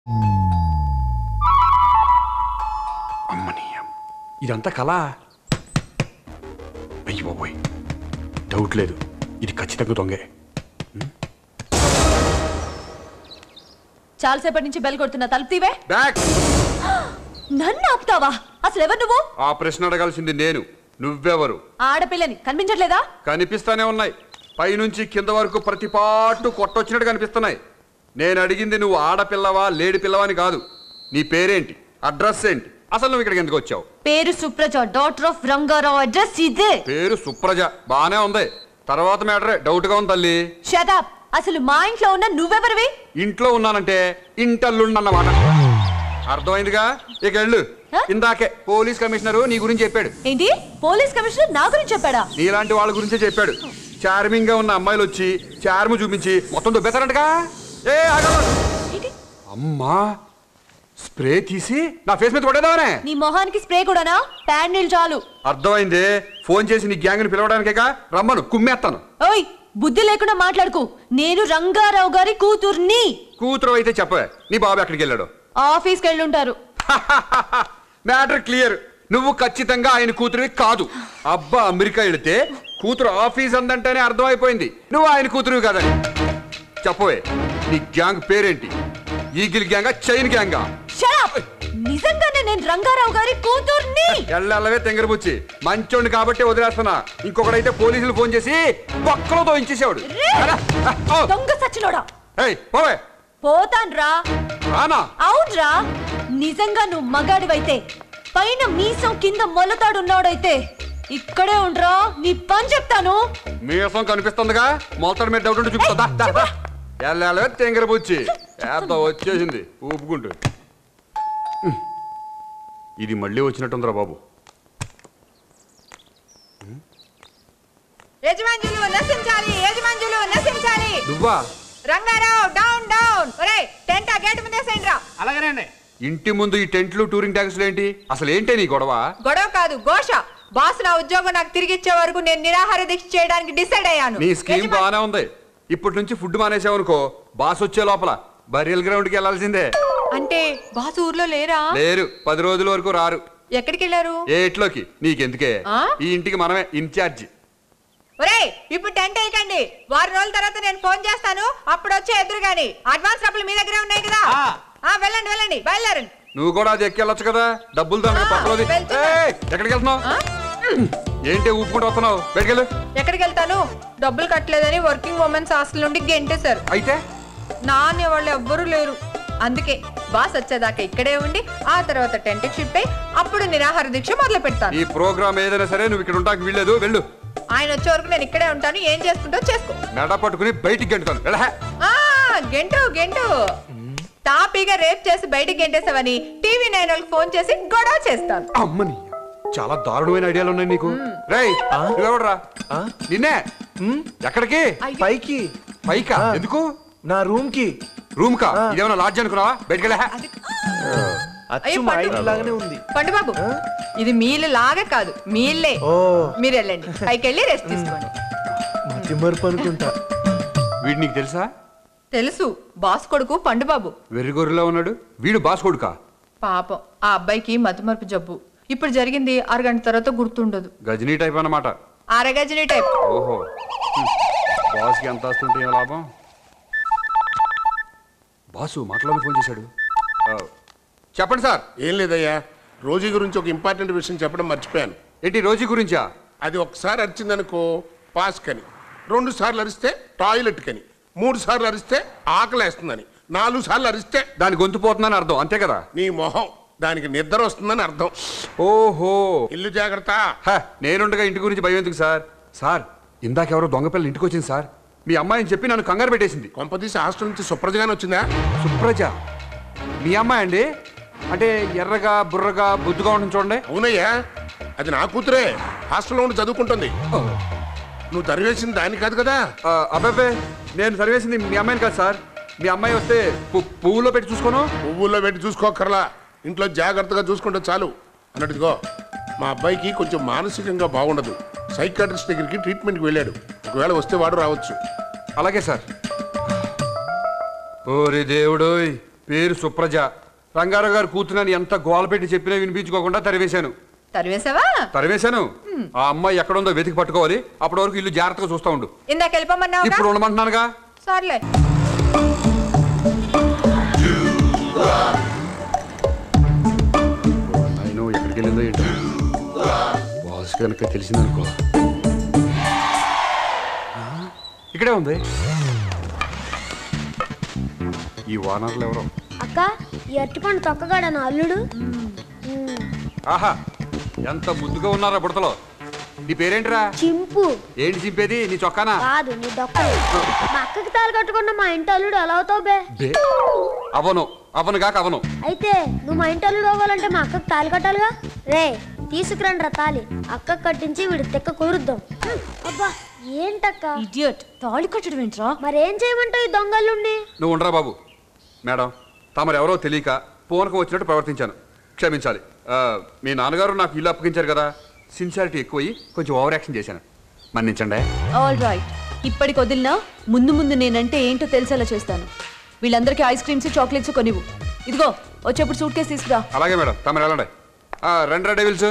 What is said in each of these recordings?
అమ్మనీయం, ఇదంతా కళ. అయ్యి బాబోయ్, డౌట్ లేదు, ఇది ఖచ్చితంగా దొంగే. చాలాసేపటి నుంచి బెల్ కొడుతున్నా, తలుపు తీవే. నన్ను ఆపుతావా? అసలు ఎవరు నువ్వు? ఆ ప్రశ్న అడగాల్సింది నేను, నువ్వెవరు? ఆడపిల్లని, కనిపించట్లేదా? కనిపిస్తానే ఉన్నాయి, పైనుంచి కింద వరకు ప్రతి పాటు కొట్టొచ్చినట్టు కనిపిస్తున్నాయి. నేను అడిగింది నువ్వు ఆడపిల్లవా లేడి పిల్లవా అని కాదు. నీ పేరేంటి, అడ్రస్ ఏంటి, అసలు నువ్వు ఇక్కడికి ఎందుకు వచ్చావు? పేరు Supraja, daughter of Rangarao. Address ఇదే. పేరు సుప్రజ బానే ఉంది, తర్వాత మ్యాటరే డౌట్ గా ఉంది తల్లి. Shut up. అసలు మా ఇంట్లో ఉన్న నువ్వెవరివి? ఇంట్లో ఉన్నానంటే ఇంటల్లుండన్నమాట, అర్థమైందిగా. ఇక వెళ్ళు. ఇందాకే పోలీస్ కమిషనరు నీ గురించి చెప్పాడు. ఏంటి? పోలీస్ కమిషనర్ నా గురించి చెప్పాడా? నీలాంటి వాళ్ళ గురించే చెప్పాడు. చార్మింగ్ గా ఉన్న అమ్మాయిలు వచ్చి చార్ము చూపించి మొత్తం దుబ్బేశారంటగా. అమ్మా, స్ప్రే తీసి నా ఫేస్ మీద కొట్టేదావనే. నీ మొహానికి స్ప్రే కూడానా? ప్యాడ్ నీళ్ళు చాలు. అర్థమైందే, ఫోన్ చేసి నీ గ్యాంగ్ ని పిలవడానికేగా, రమ్మను, కుమ్మేస్తాను. ఓయ్, బుద్ధి లేకుండా మాట్లాడుకు. నేను రంగారావు గారి కూతుర్ని. కూతురు అయితే చెప్పవే, నీ బాబు ఎక్కడికి వెళ్ళాడు? ఆఫీస్కి వెళ్ళుంటారు. మ్యాటర్ క్లియర్, నువ్వు ఖచ్చితంగా ఆయన కూతురివి కాదు. అబ్బా అమెరికా వెళితే కూతురు ఆఫీస్ అందంటేనే అర్థమైపోయింది నువ్వు ఆయన కూతురివి కాదని. చెప్పవే, నీ గ్యాంగ్ పేరేంటి? ఈగిల్ గ్యాంగా, చైన్ గ్యాంగా? నిజంగానే నేను రంగారావు గారి కూతుర్ని. ఎల్లవే తెంగరబుచ్చి, మంచోండి కాబట్టి వదిలేస్తున్నా. ఇంకొకడైతే పోలీసులు ఫోన్ చేసి పక్కలతో ఇంచేసేవాడు. దొంగ సచ్చినోడా. పోతాన్రా. అవునరా, నిజంగా నువ్వు మగాడివైతే, పైన మీసం కింద మొలతాడున్నాడైతే ఇక్కడే ఉండరా, నీ పని చెప్తాను. మీసం కనిపిస్తుందిగా, మొలతాడు మీద డౌట్ ఉంటే చూపిస్తా. ఎల్లవే తెంగరబుచ్చి వచ్చేసింది ఊపుకుంటూ. ఇది మళ్ళీ వచ్చినట్టుందిరా బాబు. యజమానులు నశించాలి, యజమానులు నశించాలి. నువ్వా? Rangarao down down. ఒరేయ్, టెంట్ ఆ గేట్ ముందే సేండ్రా. అలాగేనండి. ఇంటి ముందు ఈ టెంట్లు, టూరింగ్ ట్యాక్స్లు ఏంటి? అసలు ఏంటి నీ గొడవ? గొడవ కాదు, ఘోష. బాస్ నా ఉద్యోగం నాకు తిరిగి ఇచ్చే వరకు నేను నిరాహార దీక్ష చేయడానికి డిసైడ్ అయ్యాను. నీ స్కీమ్ బాగానే ఉంది. ఇప్పటి నుంచి ఫుడ్ మానేసావనుకో, బాస్ వచ్చే లోపల బరియల్ గ్రౌండ్ కి వెళ్లాల్సిందే. అంటే బాస్ ఊర్లో లేరా? లేరు, 10 రోజుల వరకు రారు. ఎక్కడికి వెళ్ళారు? ఏ ఇంట్లోకి, నీకెందుకే, ఈ ఇంటికి మనమే ఇన్ఛార్జి. ఒరేయ్, ఇప్పుడు టెంట్ వేయకండి. 4 రోజుల తర్వాత నేను ఫోన్ చేస్తాను, అప్పుడు వచ్చే ఎదురు గాని. అడ్వాన్స్ డబ్బులు మీ దగ్గరే ఉన్నాయి కదా. వెళ్ళండి వెళ్ళండి, బయలుదేరండి. నువ్వు కూడా అది ఎక్కెళ్ళొచ్చు కదా, డబ్బులు దానికి పక్కలోది. ఎక్కడికి వెళ్తున్నావు? ఏంటి ఊపుకుంటూ వస్తున్నావు? బయటకెళ్ళు. ఎక్కడికి వెళ్తాను? డబ్బులు కట్టలేదని వర్కింగ్ ఉమెన్స్ హాస్టల్ నుండి గెంటేశారు. అయితే నానే వాళ్ళు ఎవ్వరూ లేరు. అందుకే బాస్ వచ్చేదాకా ఇక్కడే ఉండి, ఆ తర్వాత టెంట్ షిఫ్ట్ అయ్యి అప్పుడు నిరాహార దీక్ష మొదలు పెడతాను. ఈ ప్రోగ్రామ్ ఏదైనా సరే నువ్వు ఇక్కడ ఉంటాకి వీల్లేదు, వెళ్ళు. ఆయన వచ్చే వరకు నేను ఇక్కడే ఉంటాను. ఏం చేసుకుంటావు చేసుకో. మెడ పట్టుకుని బయటికి గెంటుతాను. గెంటు గెంటు. తాపీగా రేప్ చేసి బయటికి గెంటేసావని టీవీ 9 వాళ్ళకి ఫోన్ చేసి గొడవ చేస్తాను. అమ్మని, చాలా దారుణమైన ఐడియాలు ఉన్నాయి నీకు. రేయ్, నువ్వెవడరా? నిన్నే. ఎక్కడికి? పైకి. పైకా? ఎందుకు? నా రూమ్ కి. రూమ్ కా? ఇదేమన్నా లాడ్జ్ అనుకున్నావా? బయటకెళ్ళా. ఉంది. పండు బాబు, ఇది మీలు లాగా కాదు, మీల్లే. మీరు వెళ్ళండి, పైకి వెళ్ళి రెస్ట్ తీసుకోండి. అనుకుంటా. వీడు నీకు తెలుసా? తెలుసు, బాస్ కొడుకు పండు బాబు. వెర్రిగొర్రెలా ఉన్నాడు. వీడు బాస్ కొడుకా? పాపం, ఆ అబ్బాయికి మతిమరుపు జబ్బు. ఇప్పుడు జరిగింది 6 గంటల తర్వాత గుర్తుండదు. గజనీ టైప్ అన్నమాట. అరగజనీ టైప్. ఓహో, బాస్ కి ఎంత వస్తుంటే ఏం లాభం? బాసు మాటలోనే ఫోన్ చేశాడు. చెప్పండి సార్. ఏం లేదయ్యా, రోజీ గురించి ఒక ఇంపార్టెంట్ విషయం చెప్పడం మర్చిపోయాను. ఏంటి రోజీ గురించా? అది ఒకసారి అరిచిందనుకో పాస్ కని, 2 సార్లు అరిస్తే టాయిలెట్ కని, 3 సార్లు అరిస్తే ఆకలేస్తుందని, 4 సార్లు అరిస్తే దాని గొంతు పోతుందని అర్థం, అంతే కదా? నీ మొహం, దానికి నిద్ర వస్తుందని అర్థం. ఓహో, ఇల్లు జాగ్రత్త. నేనుండగా ఇంటి గురించి భయం ఎందుకు సార్? సార్, ఇందాకెవరో దొంగపిల్లలు ఇంటికి వచ్చింది సార్. మీ అమ్మాయిని చెప్పి నన్ను కంగారు పెట్టేసింది. కొంపదీసి హాస్టల్ నుంచి సుప్రజగానే వచ్చిందా? సుప్రజ మీ అమ్మాయి అండి? అంటే ఎర్రగా బుర్రగా బుద్దుగా ఉంటుంది చూడండి. అవునయ్యా, అది నా కూతురే. హాస్టల్లో ఉండి చదువుకుంటుంది. నువ్వు తరివేసింది దాన్ని కాదు కదా? అబ్బాబే, నేను సరివేసింది మీ అమ్మాయిని కాదు సార్. మీ అమ్మాయి వస్తే పువ్వుల్లో పెట్టి చూసుకోను. పువ్వుల్లో పెట్టి చూసుకోకర్లా, ఇంట్లో జాగ్రత్తగా చూసుకుంటే చాలు. అన్నట్టుగో, మా అబ్బాయికి కొంచెం మానసికంగా బాగుండదు. సైకాట్రిస్ట్ దగ్గరికి ట్రీట్మెంట్కి వెళ్ళాడు. ఒకవేళ వస్తే వాడు రావచ్చు. అలాగే సార్. ఓరి దేవుడోయ్, పేరు సుప్రజ. రంగారావు గారు కూతురని ఎంత గోల పెట్టి చెప్పినా వినిపించుకోకుండా తరివేశాను. తరివేశాను. ఆ అమ్మాయి ఎక్కడుందో వెతికి పట్టుకోవాలి. అప్పటి వరకు ఇల్లు జాగ్రత్తగా చూస్తా ఉండు. ఇందాక వెళ్ళిపోమన్నావు. ఇప్పుడు ఉండమంటున్నానుగా. సర్లే. ఆయన ఎక్కడికి వెళ్ళిందో ఏంటో బాస్ కనుక తెలిసిందనుకో. ఇక్కడే ఉంది. ఈ వానర్లు ఎవరో. అక్క ఈ అరటిపండు తొక్కగాడా నా అల్లుడు. ఆహా ఎంత ముద్దుగా ఉన్నారా బుడతలో. నీ పేరేంటిరా? చింపు. ఏంటి చింపేది? నీ చొక్కానా? కాదు నీ డొక్కలు. మా అక్కకి తాళి కట్టకుండా మా ఇంటి అల్లుడు ఎలా అవుతావు బే? అవను అవనుగాక అవను. అయితే నువ్వు మా ఇంటి అల్లుడు అవ్వాలంటే మా అక్కకి తాళి కట్టాలిగా. రే తీసుకురండి రా తాళి. అక్కకి కట్టించి వీడి తెక్క కురుద్దాం. అబ్బా ఏంటక్క ఇడియట్, తాళి కట్టడం ఏంట్రా? మరేం చేయమంటావు ఈ దొంగల్లుండి? నువ్వు ఉండరా బాబు. మేడం తమరు ఎవరో తెలియక పూనకం వచ్చినట్టు ప్రవర్తించాను, క్షమించాలి. మీ నాన్నగారు నాకు ఇల్లు అప్పగించారు కదా, సిన్సియారిటీ ఎక్కువయ్యి కొంచెం ఓవర్ యాక్షన్ చేశాను, మన్నించండి. ఆల్ రైట్, ఇప్పటికి వదిలినా ముందు ముందు నేనంటే ఏంటో తెలిసేలా చేస్తాను. వీళ్ళందరికీ ఐస్ క్రీమ్స్ చాక్లెట్స్ కొనివ్వు. ఇదిగో వచ్చేప్పుడు సూట్ కేసు తీసుకురా. అలాగే మేడం, తమరు వెళ్ళండి. రండి డెవిల్స్.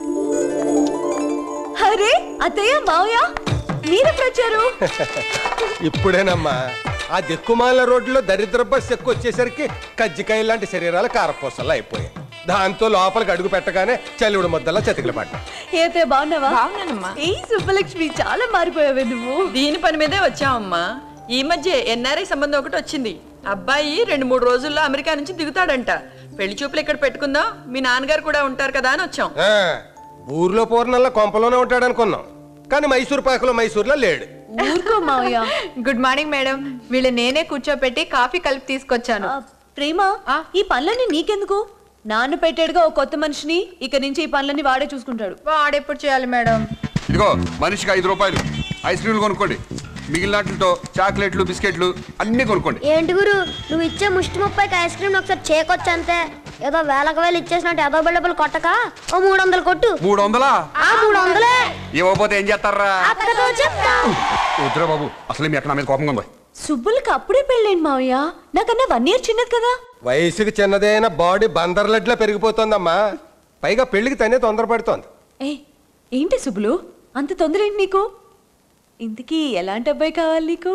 అరే అత్తయ్య మావయ్య మీరెప్పుడు వచ్చారు? ఇప్పుడేనమ్మా. ఆ దిక్కుమాల రోడ్లో దరిద్ర బస్ ఎక్కువ వచ్చేసరికి కజ్జికాయ లాంటి శరీరాలు కారపూసల్లా అయిపోయాయి. దాంతో లోపలికి అడుగు పెట్టగానే చలివుడు ముద్దలా చతికిల పడ్డా. ఏతే బాగున్నావా? బాగున్నానమ్మా. ఏ సుబ్బలక్ష్మి, చాలా మారిపోయావే నువ్వు. దీని పని మీదే వచ్చావమ్మా. ఈ మధ్య ఎన్ఆర్ఐ సంబంధం ఒకటి వచ్చింది. అబ్బాయి 2-3 రోజుల్లో అమెరికా నుంచి దిగుతాడంట. పెళ్లి చూపులు ఇక్కడ పెట్టుకుందాం, మీ నాన్నగారు కూడా ఉంటారు కదా అని వచ్చాం. ఊర్లో పూర్ణంలో కొంపలోనే ఉంటాడు అనుకున్నాం, కానీ మైసూర్ పాకలో మైసూర్లో లేడు. ఊరుకో మావయ్య. Good morning madam. వీళ్ళు నేనే కూర్చోపెట్టి కాఫీ కలిపి తీసుకొచ్చాను. ప్రేమ, ఈ పనులన్నీ నీకెందుకు? నాన్న పెట్టాడుగా ఓ కొత్త మనిషిని, ఇక నుంచి ఈ పనులన్నీ వాడే చూసుకుంటాడు. వాడెప్పుడు చేయాలి మేడం? ఇదిగో మనిషికి 5 రూపాయలు ఐస్ క్రీమ్లు కొనుక్కోండి. మిగిలినట్లతో చాక్లెట్లు బిస్కెట్లు అన్ని కొనుక్కోండి. ఏంటి గురు నువ్వు ఇచ్చే ముష్టి 30కి ఐస్ క్రీమ్ ఒకసారి చేకొచ్చు అంతే. ఏదో వేలకు వేలు ఇచ్చేసినట్టు ఏదో బిళ్ళబులు కొట్టక ఓ 300 కొట్టు. 300? 300 ఇవ్వకపోతే ఏం చేస్తారా? చెప్తా. వద్దురా బాబు, అసలే మీ అక్కడ నా మీద కోపంగా ఉంది. సుబ్బులకి అప్పుడే పెళ్ళేంటి మావయ్య? నాకన్నా 1 year చిన్నది కదా. వయసుకి చిన్నదైన బాడీ బందర్లడ్లా పెరిగిపోతుందమ్మా. పైగా పెళ్లికి తనే తొందరపడుతోంది. ఏంటి సుబ్బులు, అంత తొందర ఏంటి నీకు? ఇంతకీ ఎలాంటి అబ్బాయి కావాలి నీకు?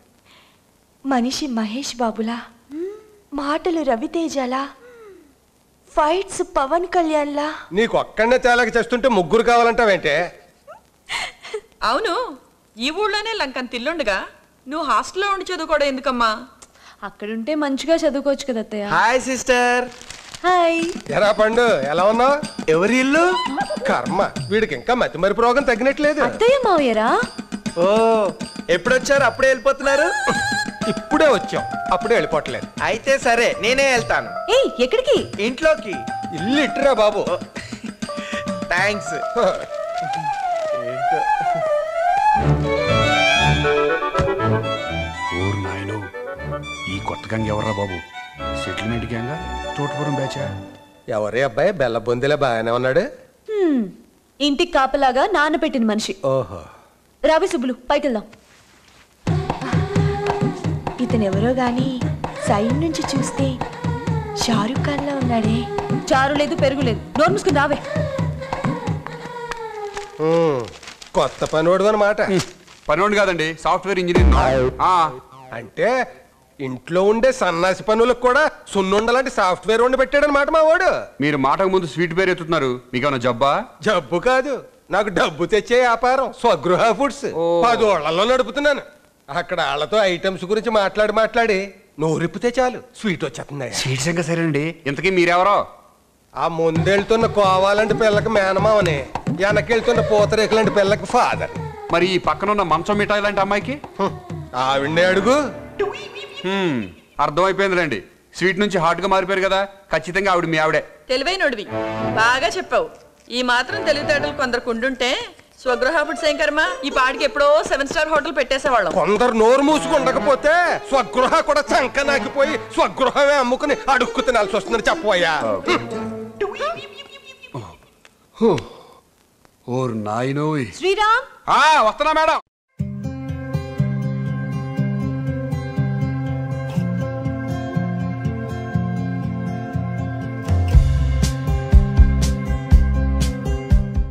మనిషి మహేష్ బాబులా, మాటలు రవితేజలా, ఫైట్స్ పవన్ కళ్యాణ్లా. నీకు ఒక్కడనే తేలాకి చేస్తుంటే 3 కావాలంటావేంటే? అవును, ఈ ఊళ్ళోనే లంకంత ఇల్లుండగా నువ్వు హాస్టల్లో ఉండి చదువుకోవడం ఎందుకమ్మా? అక్కడుంటే మంచిగా చదువుకోవచ్చు కదా అత్తయ్య. Hi sister. హాయ్. ఎరా పండు, ఎలా ఉన్నావు? ఎవరి ఇల్లు? కర్మ, వీడికి ఇంకా మతి మరిపు రోగం తగ్గినట్లేదు. అత్తయ్య మావయ్యరా? ఓ ఎప్పుడొచ్చారు? అప్పుడే వెళ్ళిపోతున్నారు? ఇప్పుడే వచ్చాం, అప్పుడే వెళ్ళిపోవట్లేదు. అయితే సరే, నేనే వెళ్తాను. ఎక్కడికి? ఇంట్లోకి. ఇల్లు ఇట్టురా బాబు. థ్యాంక్స్. ఓరు నాయనో, ఈ కొత్త గంగ ఎవర్రా బాబు? సెటిల్మెంట్ గ్యాంగా? తోటపురం బ్యాచా? ఎవరే అబ్బాయి బెల్ల బొందిలా బాగానే ఉన్నాడు? ఇంటికి కాపలాగా నాన్న పెట్టిన మనిషి. ఓహో. రావి సుబ్బులు, పైకి వెళ్దాం. ఇతను ఎవరో గాని సైడ్ నుంచి చూస్తే షారుఖ్ ఖాన్ లా ఉన్నాడే. చారు లేదు పెరుగు లేదు, నోరు మూసుకుని రావే. కొత్త పనివాడు అన్నమాట. పనివాడు కాదండి, సాఫ్ట్వేర్ ఇంజనీర్. అంటే ఇంట్లో ఉండే సన్నాసి పనులకు కూడా సున్నుండలాంటి సాఫ్ట్వేర్ వండి పెట్టాడనమాట మా వాడు. మీరు మాటకు ముందు స్వీట్ పేరు ఎత్తుతున్నారు, మీకేమన్నా జబ్బా? జబ్బు కాదు, నాకు డబ్బు తెచ్చే వ్యాపారం స్వగృహ ఫుడ్స్. 10 ఓళ్లలో నడుపుతున్నాను. అక్కడ వాళ్ళతో ఐటమ్స్ గురించి మాట్లాడి నోరిప్పితే చాలు స్వీట్ వచ్చేస్తుంది. స్వీట్స్ ఇంకా సరేనండి, ఇంతకీ మీరెవరో? ఆ ముందెళ్తున్న కోవాలంటి పిల్లకి మేనమావని, వెనకెళ్తున్న పూతరేకులాంటి పిల్లకి ఫాదర్. మరి ఈ పక్కనున్న మంచం మిఠాయి లాంటి అమ్మాయికి? ఆవిడ్నే అడుగు. అర్థమైపోయిందిలేండి, స్వీట్ నుంచి హాట్ గా మారిపోయారు కదా, ఖచ్చితంగా ఆవిడ మీ ఆవిడే. తెలివైనోడివి, బాగా చెప్పావు. ఈ మాత్రం తెలివితేటలు కొందరికి ఉండుంటే స్వగృహ ఫుడ్స్ ఏం కర్మ, ఈ పాడికి ఎప్పుడో 7 స్టార్ హోటల్ పెట్టేసేవాళ్ళం. కొందరు నోరు మూసుకుండకపోతే స్వగృహ కూడా చంక నాకిపోయి స్వగృహమే అమ్ముకుని అడుక్కు తినాల్సి వస్తుందని చెప్పవయ్యా. ఓరు నాయనోయ్. శ్రీరామ్, వస్తున్నా మేడం.